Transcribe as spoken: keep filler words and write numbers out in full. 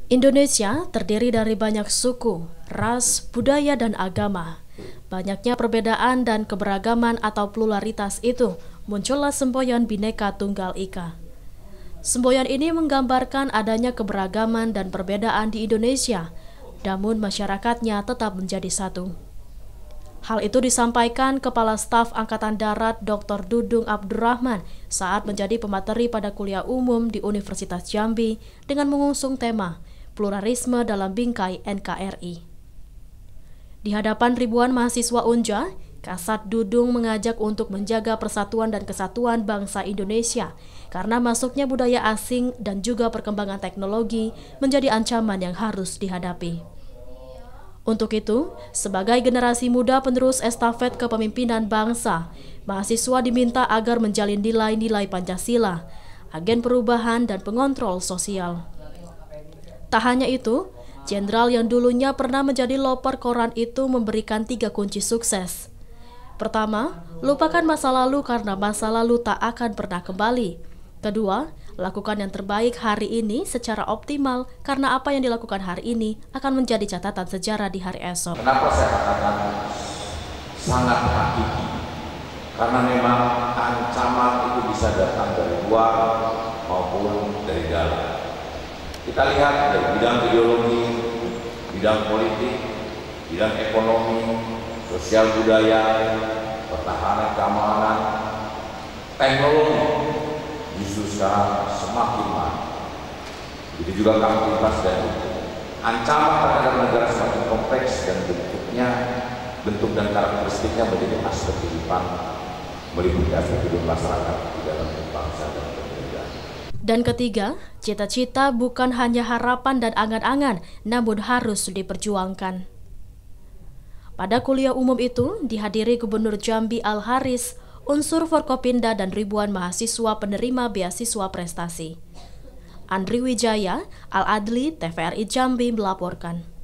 Indonesia terdiri dari banyak suku, ras, budaya, dan agama. Banyaknya perbedaan dan keberagaman atau pluralitas itu muncullah semboyan Bhinneka Tunggal Ika. Semboyan ini menggambarkan adanya keberagaman dan perbedaan di Indonesia, namun masyarakatnya tetap menjadi satu. Hal itu disampaikan Kepala Staf Angkatan Darat Doktor Dudung Abdurrahman saat menjadi pemateri pada kuliah umum di Universitas Jambi dengan mengusung tema Pluralisme dalam Bingkai N K R I. Di hadapan ribuan mahasiswa Unja, Kasat Dudung mengajak untuk menjaga persatuan dan kesatuan bangsa Indonesia karena masuknya budaya asing dan juga perkembangan teknologi menjadi ancaman yang harus dihadapi. Untuk itu, sebagai generasi muda penerus estafet kepemimpinan bangsa, mahasiswa diminta agar menjalin nilai-nilai Pancasila, agen perubahan dan pengontrol sosial. Tak hanya itu, jenderal yang dulunya pernah menjadi loper koran itu memberikan tiga kunci sukses. Pertama, lupakan masa lalu karena masa lalu tak akan pernah kembali. Kedua, lakukan yang terbaik hari ini secara optimal karena apa yang dilakukan hari ini akan menjadi catatan sejarah di hari esok. Kenapa saya katakan sangat hakiki? Karena memang ancaman itu bisa datang dari luar maupun dari dalam. Kita lihat dari bidang ideologi, bidang politik, bidang ekonomi, sosial budaya, pertahanan keamanan, teknologi justru sekarang semakin maju. Begitu juga kamtipas dan hukum. Ancaman terhadap negara semakin kompleks dan bentuknya, bentuk dan karakteristiknya menjadi aspek kehidupan, meliputi aspek kehidupan masyarakat di dalam bangsa dan bernegara. Dan ketiga, cita-cita bukan hanya harapan dan angan-angan, namun harus diperjuangkan. Pada kuliah umum itu dihadiri Gubernur Jambi Al-Haris, unsur Forkopimda dan ribuan mahasiswa penerima beasiswa prestasi. Andri Wijaya, Al-Adli, T V R I Jambi melaporkan.